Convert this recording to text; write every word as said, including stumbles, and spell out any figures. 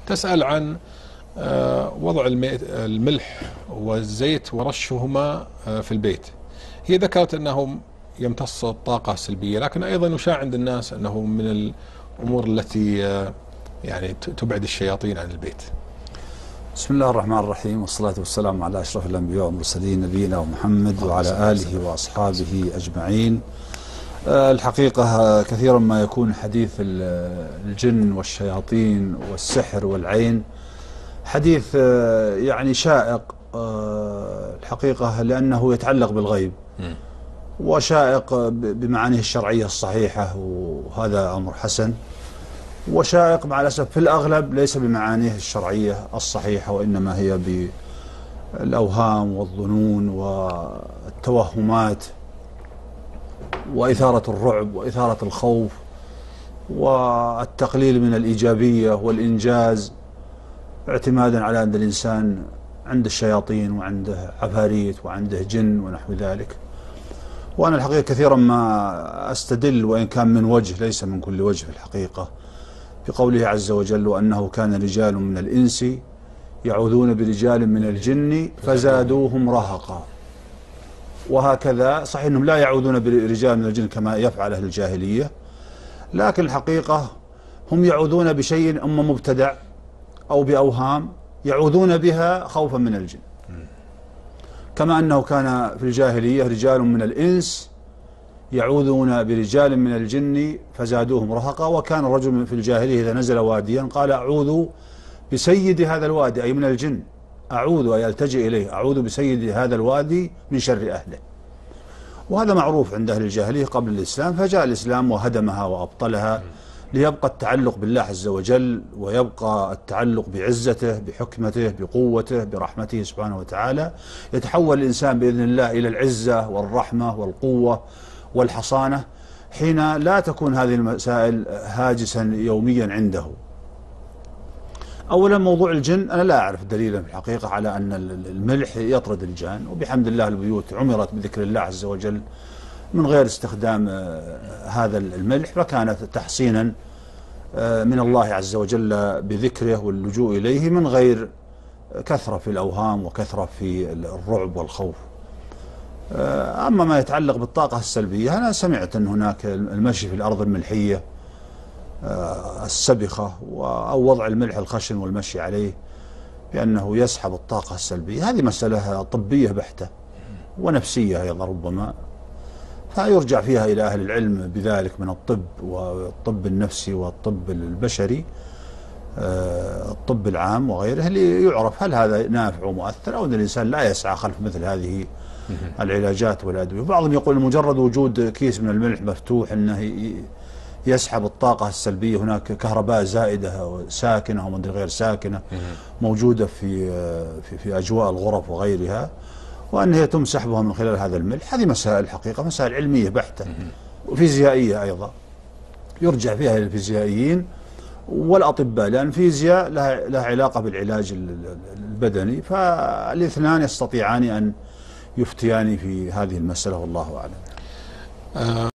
تسأل عن وضع الملح والزيت ورشهما في البيت. هي ذكرت أنه يمتص الطاقة السلبية، لكن أيضا يشاع عند الناس أنه من الأمور التي يعني تبعد الشياطين عن البيت. بسم الله الرحمن الرحيم، والصلاة والسلام على أشرف الأنبياء والمرسلين نبينا محمد وعلى آله وأصحابه أجمعين. الحقيقة كثيرا ما يكون حديث الجن والشياطين والسحر والعين حديث يعني شائق الحقيقة، لأنه يتعلق بالغيب وشائق بمعانيه الشرعية الصحيحة، وهذا أمر حسن، وشائق مع الأسف في الأغلب ليس بمعانيه الشرعية الصحيحة، وإنما هي بالأوهام والظنون والتوهمات وإثارة الرعب وإثارة الخوف والتقليل من الإيجابية والإنجاز، اعتمادا على أن الإنسان عنده الشياطين وعنده عفاريت وعنده جن ونحو ذلك. وأنا الحقيقة كثيرا ما أستدل، وإن كان من وجه ليس من كل وجه في الحقيقة، بقوله عز وجل: وأنه كان رجال من الإنس يعوذون برجال من الجن فزادوهم رهقا. وهكذا صحيح أنهم لا يعوذون برجال من الجن كما يفعل أهل الجاهلية، لكن الحقيقة هم يعوذون بشيء أما مبتدع أو بأوهام يعوذون بها خوفا من الجن، كما أنه كان في الجاهلية رجال من الإنس يعوذون برجال من الجن فزادوهم رهقا. وكان الرجل في الجاهلية إذا نزل واديا قال: أعوذ بسيد هذا الوادي، أي من الجن، أعوذ أي ألتجئ إليه، أعوذ بسيد هذا الوادي من شر أهله. وهذا معروف عند أهل الجاهلية قبل الإسلام، فجاء الإسلام وهدمها وأبطلها ليبقى التعلق بالله عز وجل، ويبقى التعلق بعزته بحكمته بقوته برحمته سبحانه وتعالى. يتحول الإنسان بإذن الله إلى العزة والرحمة والقوة والحصانة حين لا تكون هذه المسائل هاجسا يوميا عنده. أولا موضوع الجن، أنا لا أعرف دليلا في الحقيقة على أن الملح يطرد الجان، وبحمد الله البيوت عمرت بذكر الله عز وجل من غير استخدام هذا الملح، فكانت تحصينا من الله عز وجل بذكره واللجوء إليه من غير كثرة في الأوهام وكثرة في الرعب والخوف. أما ما يتعلق بالطاقة السلبية، أنا سمعت أن هناك المشي في الأرض الملحية السبخة أو وضع الملح الخشن والمشي عليه بأنه يسحب الطاقة السلبية. هذه مسألة طبية بحتة ونفسية أيضا ربما، فيرجع فيها إلى أهل العلم بذلك من الطب والطب النفسي والطب البشري، الطب العام وغيره، اللي يعرف هل هذا نافع ومؤثر أو أن الإنسان لا يسعى خلف مثل هذه العلاجات والأدوية. بعضهم يقول مجرد وجود كيس من الملح مفتوح أنه يسحب الطاقة السلبية، هناك كهرباء زائدة ساكنة أو غير ساكنة موجودة في في في أجواء الغرف وغيرها، وأن هي تم سحبها من خلال هذا الملح. هذه مسائل الحقيقة مسائل علمية بحتة وفيزيائية أيضا، يرجع فيها إلى الفيزيائيين والأطباء، لأن الفيزياء لها, لها علاقة بالعلاج البدني، فالاثنان يستطيعان أن يفتيان في هذه المسألة، والله أعلم.